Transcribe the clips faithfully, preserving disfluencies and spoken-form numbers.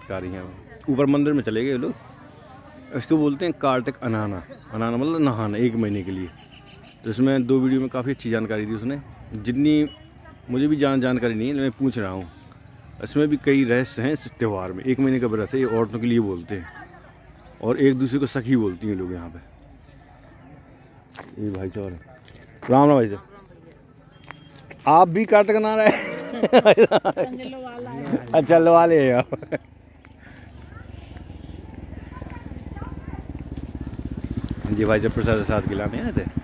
चमत्कार यहाँ ऊपर मंदिर में चले गए लोग। इसको बोलते हैं कार्तिक अनाना। अनाना मतलब नहाना एक महीने के लिए। तो इसमें दो वीडियो में काफ़ी अच्छी जानकारी दी उसने, जितनी मुझे भी जान जानकारी नहीं है, मैं पूछ रहा हूँ। इसमें भी कई रहस्य हैं इस त्यौहार में। एक महीने का व्रत है, ये औरतों के लिए बोलते हैं और एक दूसरे को सखी बोलती हैं लोग यहाँ पे। ये भाई साहब राम राम भाई साहब, आप भी कार्तिक अनार है? अच्छा लो वाले हैं आप। जी भाई साहब प्रसाद साथ खिलाने आए थे।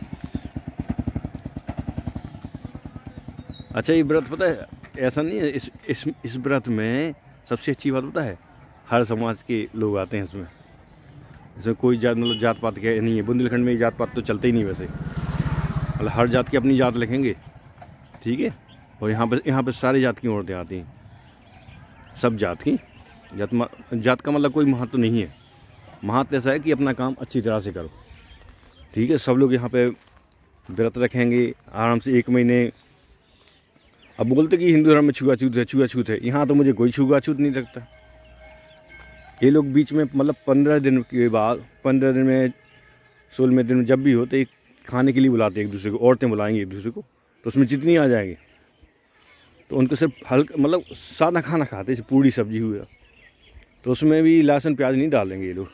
अच्छा ये व्रत पता है ऐसा नहीं है, इस इस इस व्रत में सबसे अच्छी बात पता है, हर समाज के लोग आते हैं इसमें। इसमें कोई जात मतलब जात पात के नहीं है। बुंदेलखंड में जात पात तो चलते ही नहीं वैसे, मतलब हर जात की अपनी जात लिखेंगे, ठीक है। और यहाँ पे यहाँ पे सारी जात की औरतें आती हैं, सब जात की। जात जात का मतलब कोई महत्व नहीं है। महत्व ऐसा है कि अपना काम अच्छी तरह से करो, ठीक है। सब लोग यहाँ पे व्रत रखेंगे आराम से एक महीने। अब बोलते कि हिंदू धर्म में छुआछूत है, छुआछूत है, यहाँ तो मुझे कोई छुआछूत नहीं लगता। ये लोग बीच में मतलब पंद्रह दिन के बाद, पंद्रह दिन में सोलहवें दिन में जब भी होते एक खाने के लिए बुलाते एक दूसरे को, औरतें बुलाएंगी एक दूसरे को, तो उसमें जितनी आ जाएंगे तो उनको सिर्फ हल्का मतलब सादा खाना खाते, जैसे पूड़ी सब्जी हुआ, तो उसमें भी लहसुन प्याज नहीं डालेंगे ये लोग।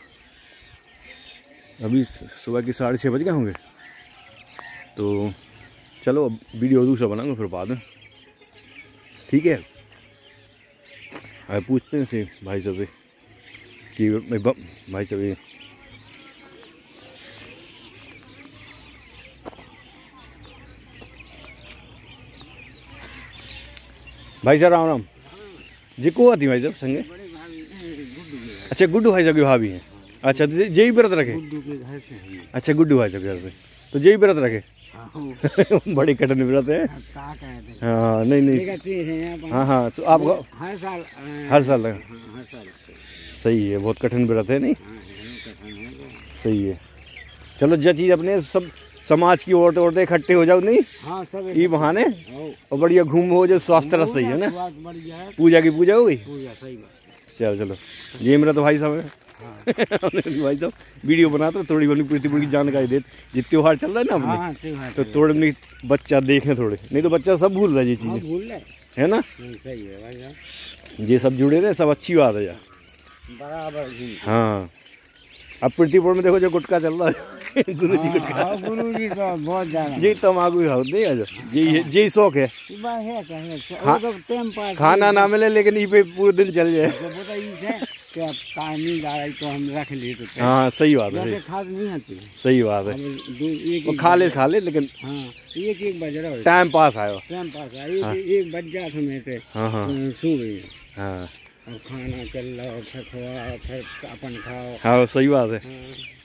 अभी सुबह के साढ़े छः बज गए होंगे, तो चलो अब वीडियो दूसरा बनाऊंगा फिर बाद में, ठीक है। अब पूछते हैं से भाई साहब से कि भाई साहब ये भाई साहब राम राम जी, को आती भाई साहब संगे? अच्छा गुड्डू भाई साहब की भाभी हैं। अच्छा तो जय व्रत रखे? अच्छा गुड्डू भाई साहब घर से, तो जय व्रत रखे? बड़ी कठिन व्रत है। हाँ नहीं नहीं हाँ हाँ तो आप हर साल हर साल लगा, सही है, बहुत कठिन व्रत है नहीं, सही है। चलो जो चीज़ अपने सब समाज की औरतें औरतें इकट्ठे हो जाओ नहीं, हाँ सब ये बहाने और बढ़िया घूम हो जाओ, स्वास्थ्य रस सही है ना, पूजा की पूजा हो गई। चलो चलो ये मेरा तो भाई साहब है। भाई साहब वीडियो बनाते तो थोड़ी बड़ी पूरी पूरी जानकारी दे, ये त्योहार चल रहा है ना अपने, तो थोड़े नहीं बच्चा देखें थोड़े, नहीं तो बच्चा सब भूल रहा है ये चीज़ें, है ना। सही है भाई साहब, ये सब जुड़े रहे, सब अच्छी बात है यार, बराबर। हाँ अब पृथ्वीपुर में देखो जो गुटखा चल रहा है, गुरु जी गुटखा, गुरु जी तो बहुत ज्यादा जी तम्बाकू खाओ नहीं आ जाओ, यही यही शौक है। खाना ना मिले लेकिन ये पे पूरे दिन चल जाए, तो हम रख लिए तो हाँ सही बात है, खाद नहीं आती, सही बात है। वो खा ले खा ले लेकिन हाँ एक एक बज रहा, टाइम पास आयो, टाइम पास आया, एक बज गया था हाँ हाँ सो गई, हाँ खाना चल रहा, फिर खवा, फिर अपन खाओ, हाँ सही बात है। हाँ।